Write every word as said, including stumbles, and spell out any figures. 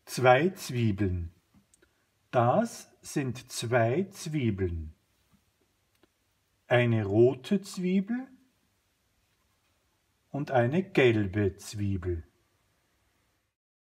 Zwei Zwiebeln. Das sind zwei Zwiebeln. Eine rote Zwiebel und eine gelbe Zwiebel.